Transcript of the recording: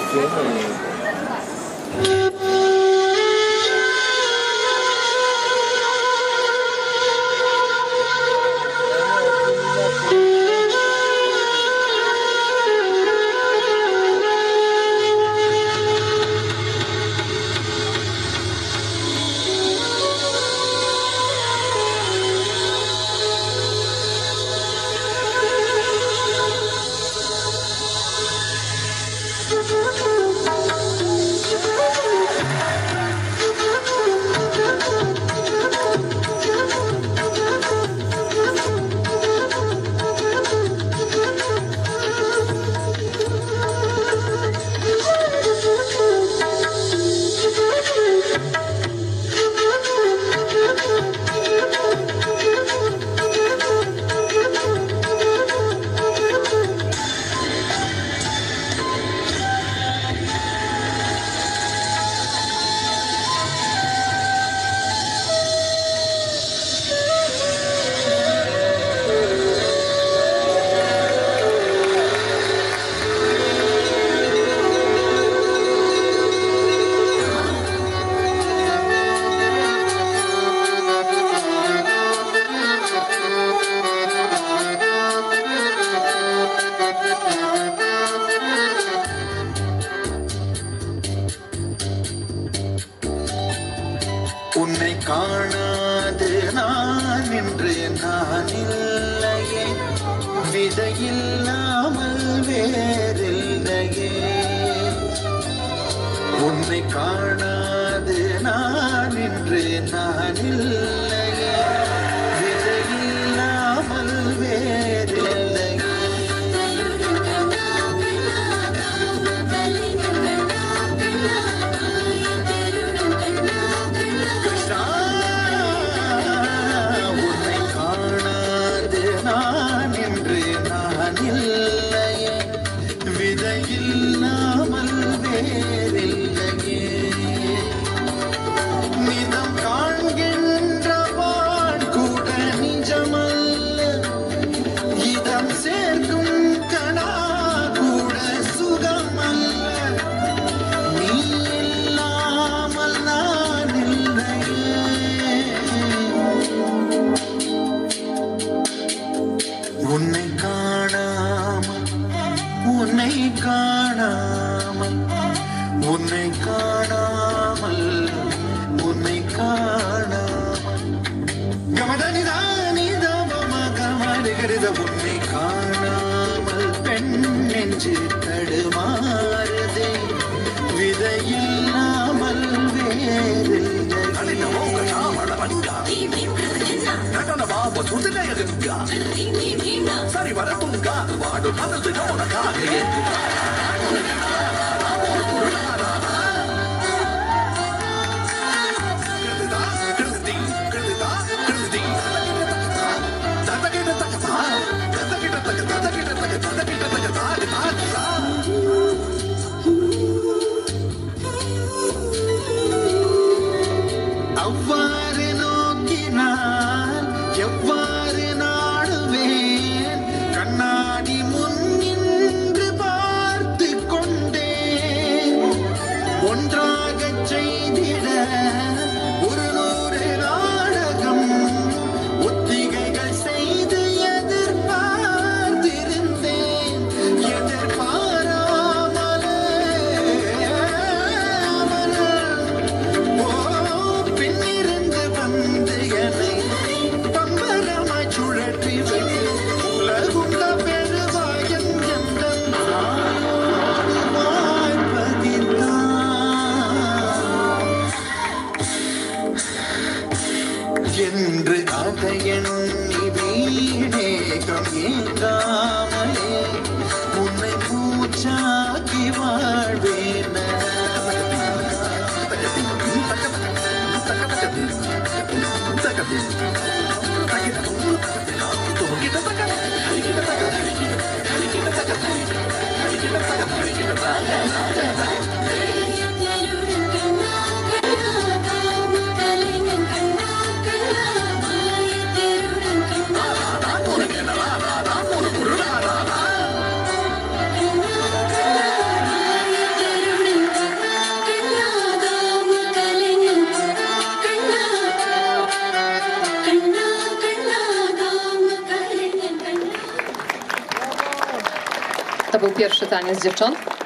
உன்னை காணாது நான் என்று நான் இல்லையே, விதையில்லாமல் வேறில்லையே. உன்னை காணாது நான் என்று நான் இல்லையே, விதையில்லாமல் வேறில்லையே. இல்லையே, விதையில்லாமல் வேறில்லையே. நிதம் காண்கின்ற வான் கூட நிஜமல்ல, இதம் சேர்க்கும் கனா கூட சுகமல்ல. நீ இல்லாமல் நான் இல்லையே. உன்னை காணாமல் உன்னை காணாமல் உன்னை காணாமல் உன்னை காணாமல் கமடனிதானிதமகமடுகிறது. உன்னை காணாமல் பெண் நெஞ்சு தடுமாறுதே, விதையில்லாமல் வேறில்லை. சரி வரத்துங்க வாடு மதத்து அவ்வாறு நோக்கினால் எவ்வாறு நாடுவேன், கண்ணாடி முன் நின்று பார்த்து கொண்டேன். ஒன்றாகச் செய்திட ஒரு 100 நாடகம் ஒத்திகைகள் செய்து எதிர்பார்த்திருந்தேன். எதிர்பாராமலே பின்னிருந்து வந்து என்னை பம்பரமாய் சுழற்றி உலகுண்ட பெருவாயன் என்று அதை எண்ணி வீணேகம் ஏற்காமலே உன்னை பூச்சாக்கி வாழ்வேன. to był pierwszy taniec dziewcząt.